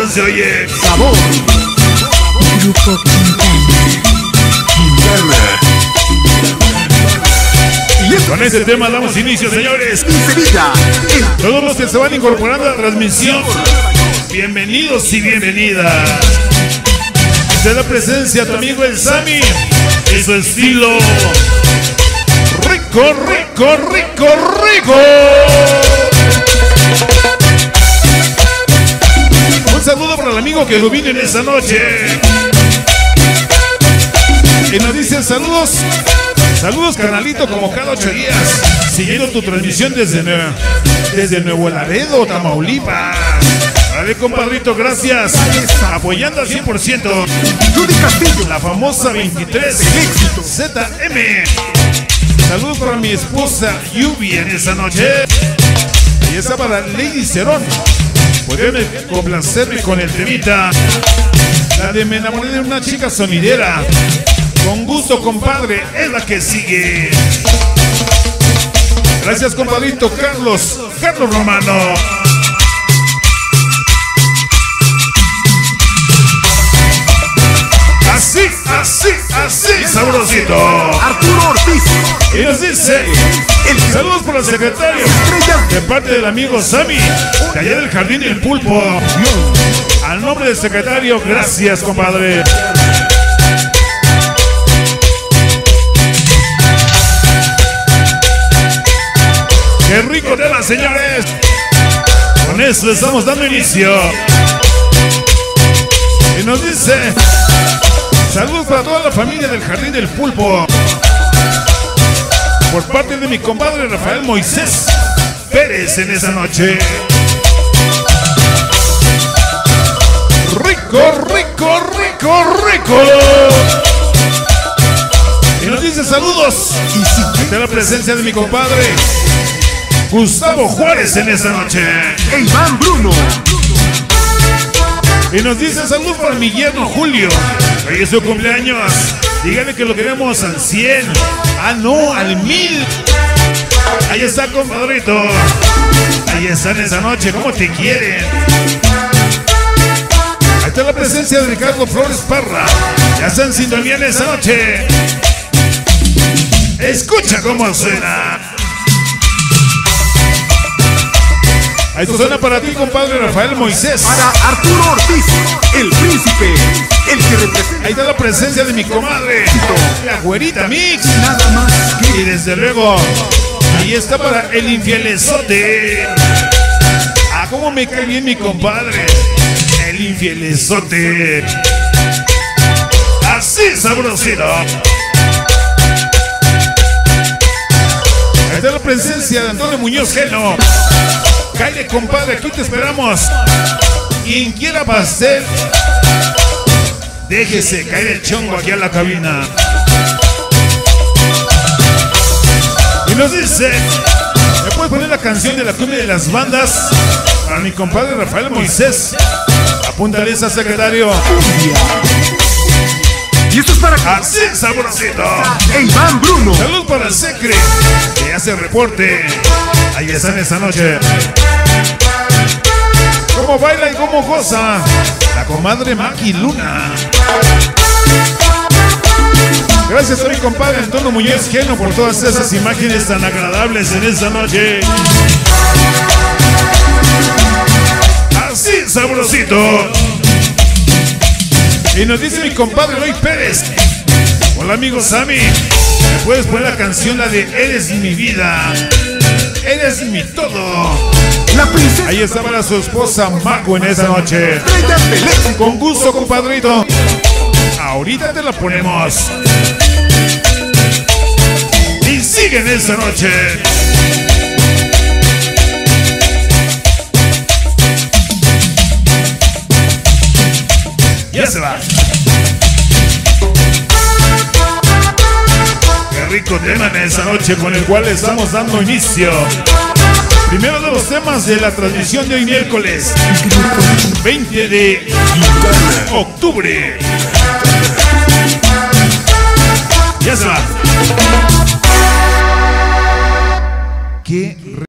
se oye. Sabor. Grupo Quintana. Con este tema damos inicio, señores. Y Sevilla. Todos los que se van incorporando a la transmisión, bienvenidos y bienvenidas. De la presencia tu amigo el Sammy y su estilo rico, rico, rico, rico. Un saludo para el amigo que lo vino en esta noche. Y nos dice saludos. Saludos, canalito, como cada 8 días. Siguiendo tu transmisión desde Nuevo Laredo, Tamaulipas. Vale, compadrito, gracias. Apoyando al 100%. Judy Castillo. La famosa 23 ZM. Saludos para mi esposa Yubi en esta noche. Y esa para Lady Cerón. Podrían complacerme con el temita. La de me enamoré de una chica sonidera. Con gusto, compadre, es la que sigue. Gracias, compadrito Carlos Romano. Así, así, así, sabrosito. Arturo Ortiz. Y nos dice, saludos por el secretario, de parte del amigo Sammy, de allá del Jardín del Pulpo. Al nombre del secretario, gracias, compadre. ¡Qué rico tema, señores! Con eso le estamos dando inicio. Y nos dice, saludos para toda la familia del Jardín del Pulpo. Por parte de mi compadre Rafael Moisés Pérez en esa noche. Rico, rico, rico, rico. Y nos dice saludos de la presencia de mi compadre Gustavo Juárez en esta noche. E Iván Bruno. Y nos dice saludos para mi yerno Julio. Hoy es su cumpleaños. Díganle que lo queremos al 100. Ah, no, al 1000. Ahí está, compadrito. Ahí están esa noche. ¿Cómo te quieren? Ahí está la presencia de Ricardo Flores Parra. Ya está en sintonía en esa noche. Escucha cómo suena. Esto suena para ti, compadre Rafael Moisés. Para Arturo Ortiz, el príncipe, el que representa. Ahí está la presencia de mi comadre, la güerita Mix. Nada más que. Y desde luego, ahí está para el infielezote. Ah, cómo me cae bien mi compadre, el infielezote. Así sabrosito. Ahí está la presencia de Antonio Muñoz Geno. Caile, compadre, aquí te esperamos. Quien quiera pastel, déjese caer el chongo aquí a la cabina. Y nos dice, ¿me puedes poner la canción de la cumbia de las bandas? Para mi compadre Rafael Moisés. Apúntale esa, secretario. Y esto es para. Así, sabrosito. E Iván Bruno. Salud para el secre, que hace reporte. Ahí están esta noche. Cómo baila y cómo goza la comadre Maki Luna. Gracias a mi compadre Antonio Muñoz Geno por todas esas imágenes tan agradables en esta noche. Así, sabrosito. Y nos dice mi compadre Eloy Pérez. Hola, amigo Sammy. ¿Me puedes poner la canción, la de Eres mi vida? Eres mi todo. La princesa. Ahí está para su esposa Maco en esa noche. Estrellas del éxito. Con gusto, compadrito. Ahorita te la ponemos. Y sigue en esa noche. Ya se va. Qué rico tema en esa noche con el cual estamos dando inicio. Primero de los temas de la transmisión de hoy miércoles 20 de octubre. Ya se va. Qué